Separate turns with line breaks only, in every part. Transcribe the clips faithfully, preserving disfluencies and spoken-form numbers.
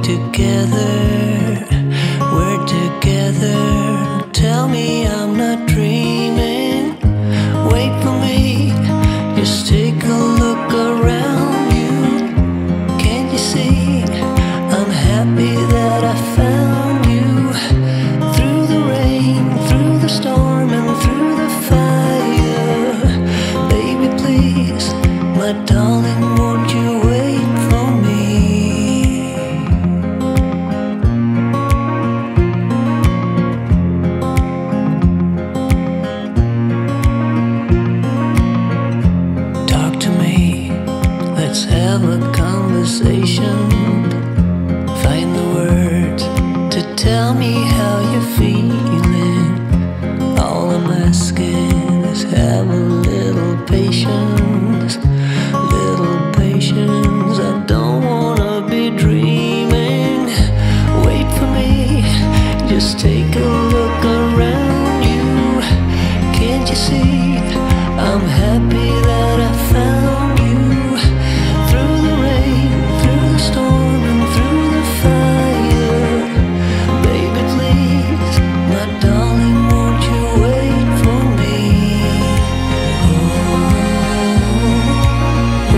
together, we're together. Tell me I'm not dreaming. Wait for me, just take a look around you. Can't you see I'm happy that I found you? Through the rain, through the storm, and through the fire. Baby, please, my darling, won't you wait for me? Talk to me, let's have a conversation. Find the words to tell me how you're feeling. All I'm asking is have a little patience, little patience. I don't wanna be dreaming. Wait for me, just take a look around you. Can't you see I'm happy that I found you? Through the rain, through the storm, and through the fire. Baby, please, my darling, won't you wait for me? Oh, oh,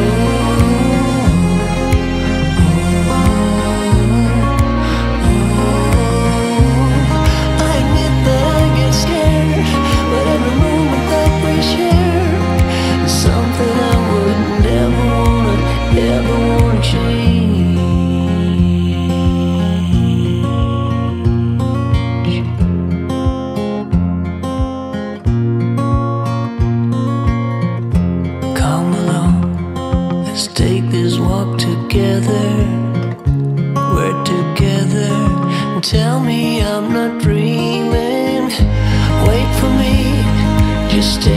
oh, oh. I admit that I get scared, but every moment that we share is something I would never wanna, ever wanna change. Come along, let's take this walk together. We're together. Tell me I'm not dreaming. Wait for me, just take